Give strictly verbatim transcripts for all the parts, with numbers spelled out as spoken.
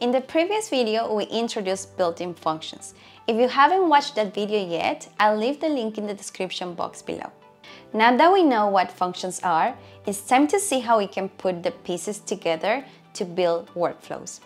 In the previous video, we introduced built-in functions. If you haven't watched that video yet, I'll leave the link in the description box below. Now that we know what functions are, it's time to see how we can put the pieces together to build workflows.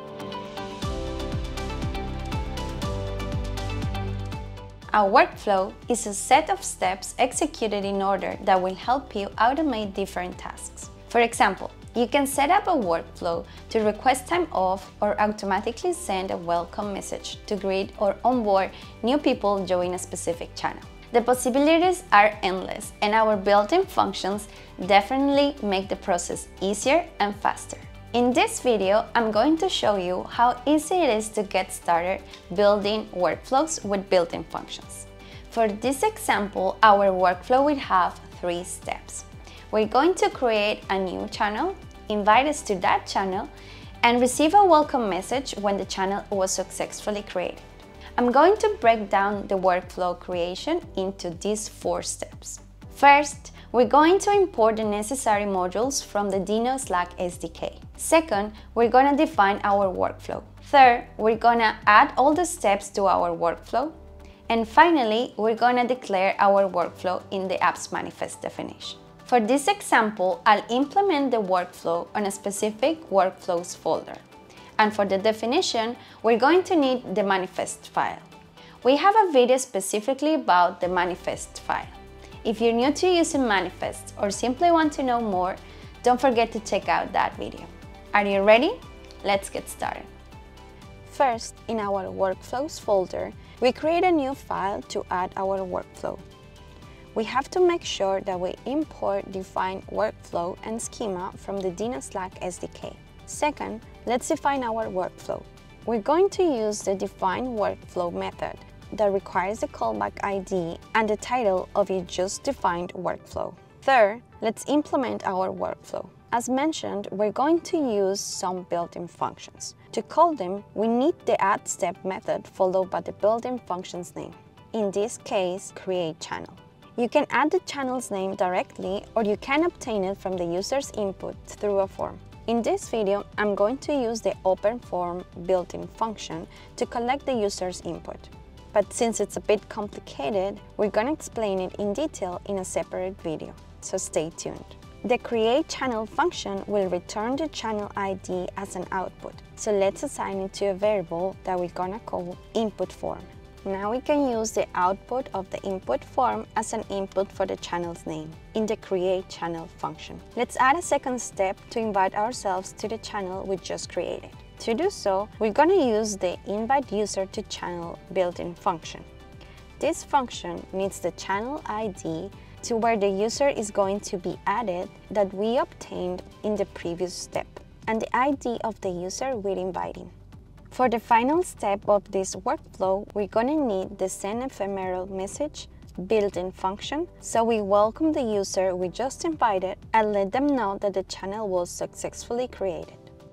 A workflow is a set of steps executed in order that will help you automate different tasks. For example, you can set up a workflow to request time off or automatically send a welcome message to greet or onboard new people join a specific channel. The possibilities are endless, and our built-in functions definitely make the process easier and faster. In this video, I'm going to show you how easy it is to get started building workflows with built-in functions. For this example, our workflow will have three steps. We're going to create a new channel, invite us to that channel, and receive a welcome message when the channel was successfully created. I'm going to break down the workflow creation into these four steps. First, we're going to import the necessary modules from the Dino Slack S D K. Second, we're going to define our workflow. Third, we're going to add all the steps to our workflow. And finally, we're going to declare our workflow in the app's manifest definition. For this example, I'll implement the workflow on a specific workflows folder. And for the definition, we're going to need the manifest file. We have a video specifically about the manifest file. If you're new to using manifest or simply want to know more, don't forget to check out that video. Are you ready? Let's get started. First, in our workflows folder, we create a new file to add our workflow. We have to make sure that we import define workflow and schema from the Dino Slack S D K. Second, let's define our workflow. We're going to use the define workflow method that requires the callback I D and the title of your just defined workflow. Third, let's implement our workflow. As mentioned, we're going to use some built-in functions. To call them, we need the add step method followed by the built-in function's name. In this case, create channel. You can add the channel's name directly, or you can obtain it from the user's input through a form. In this video, I'm going to use the open form built-in function to collect the user's input. But since it's a bit complicated, we're going to explain it in detail in a separate video, so stay tuned. The create channel function will return the channel I D as an output, so let's assign it to a variable that we're going to call input form. Now we can use the output of the input form as an input for the channel's name in the create channel function. Let's add a second step to invite ourselves to the channel we just created. To do so, we're going to use the invite user to channel built-in function. This function needs the channel I D to where the user is going to be added that we obtained in the previous step, and the I D of the user we're inviting. For the final step of this workflow, we're going to need the send ephemeral message built-in function, so we welcome the user we just invited and let them know that the channel was successfully created.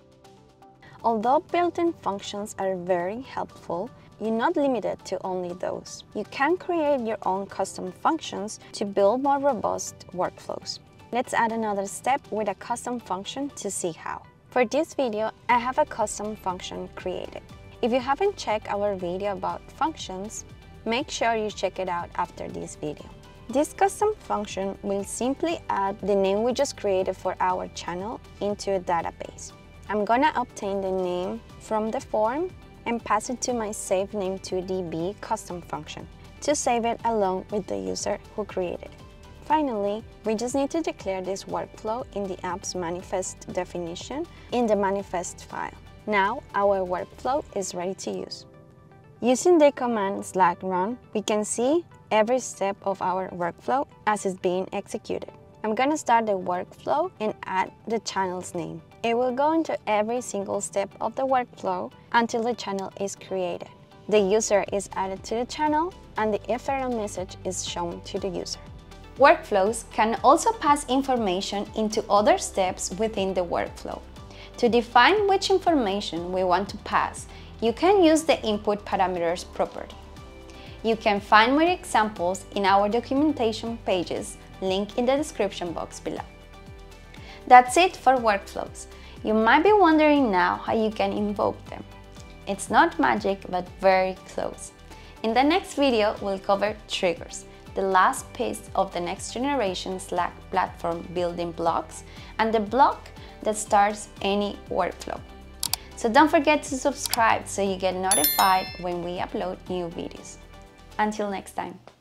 Although built-in functions are very helpful, you're not limited to only those. You can create your own custom functions to build more robust workflows. Let's add another step with a custom function to see how. For this video, I have a custom function created. If you haven't checked our video about functions, make sure you check it out after this video. This custom function will simply add the name we just created for our channel into a database. I'm gonna obtain the name from the form and pass it to my save name to D B custom function to save it along with the user who created it. Finally, we just need to declare this workflow in the app's manifest definition in the manifest file. Now our workflow is ready to use. Using the command slash run, we can see every step of our workflow as it's being executed. I'm gonna start the workflow and add the channel's name. It will go into every single step of the workflow until the channel is created. The user is added to the channel and the ephemeral message is shown to the user. Workflows can also pass information into other steps within the workflow. To define which information we want to pass, you can use the input parameters property. You can find more examples in our documentation pages, linked in the description box below. That's it for workflows. You might be wondering now how you can invoke them. It's not magic, but very close. In the next video, we'll cover triggers, the last piece of the next generation Slack platform building blocks, and the block that starts any workflow. So don't forget to subscribe so you get notified when we upload new videos. Until next time.